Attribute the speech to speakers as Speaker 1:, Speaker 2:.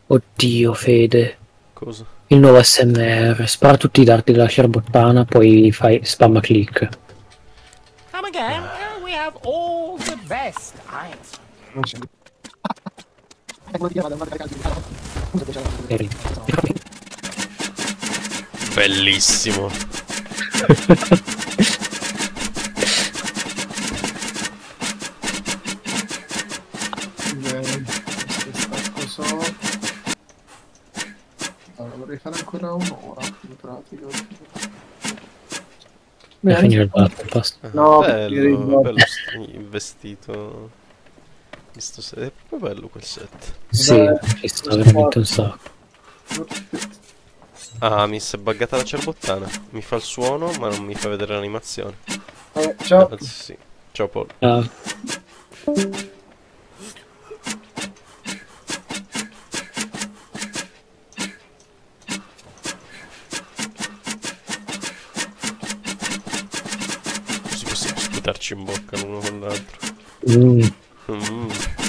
Speaker 1: Oddio, Fede.
Speaker 2: Cosa?
Speaker 1: Il nuovo SMR. Spara tutti i dardi della scerbottana, poi fai spamma click.
Speaker 3: Come again, we have all the best ice.
Speaker 4: Non c'è.
Speaker 2: Bellissimo.
Speaker 4: Stacco solo. Allora, vorrei fare ancora un'ora in pratica.
Speaker 1: Per finire il battle pass.
Speaker 4: No,
Speaker 2: Bello, bello il vestito. È proprio bello quel set.
Speaker 1: Sì, ci sta veramente un sacco.
Speaker 2: Ah, mi si è buggata la cerbottana. Mi fa il suono, ma non mi fa vedere l'animazione.
Speaker 4: Ciao.
Speaker 2: Sì. Ciao Paul.
Speaker 1: Ah,
Speaker 2: Così possiamo sputarci in bocca l'uno con l'altro.
Speaker 1: mm.
Speaker 2: Mm.